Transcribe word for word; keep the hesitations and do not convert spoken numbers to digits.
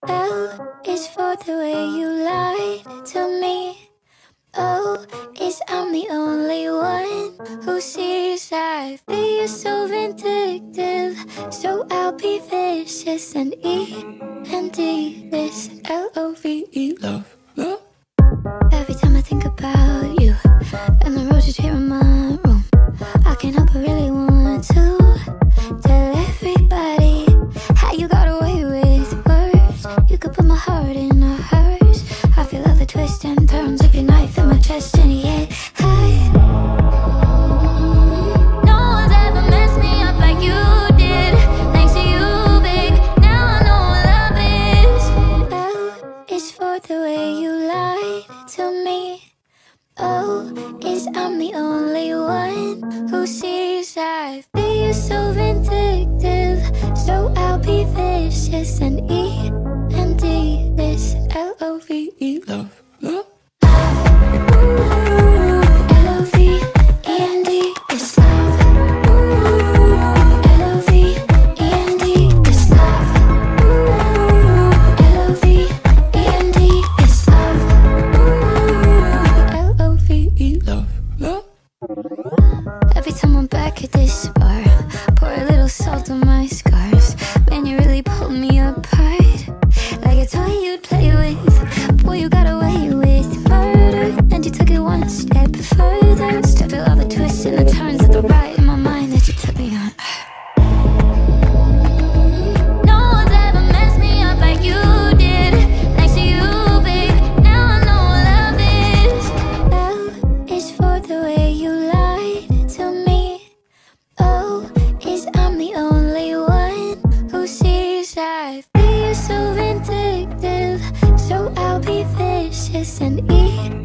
L is for the way you lied to me. O is I'm the only one who sees that V is so vindictive, so I'll be vicious. And E and D is L O V E, love, love. Every time I think about you and the roses here in my room, I can't help but really want to tell everybody how you got away with words. You could put my heart in a hearse. I feel all the twists and turns of your knife in my chest, and yet I no one's ever messed me up like you did. Thanks to you, babe, now I know what love is. L is for the way you lied to me. O is I'm the only one who sees that V is so vindictive, so I'll be vicious. And E and D is L O V E, love, love. L O V E and D is love. L O V E and D is love. L O V E and D is love. L O V E, love, love. Every time I'm back at this bar, pour a little salt on my scars. Man, you really pulled me apart, like a toy you'd play with. Boy, you got away with murder, and you took it one step further. Step through all the twists and the turns of the ride in my mind that you took me on. No one's ever messed me up like you did. Thanks to you, babe, now I know what love is. L is for the way you lied to me. O is I'm the only one who sees that V is so vindictive, so I'll be vicious. And E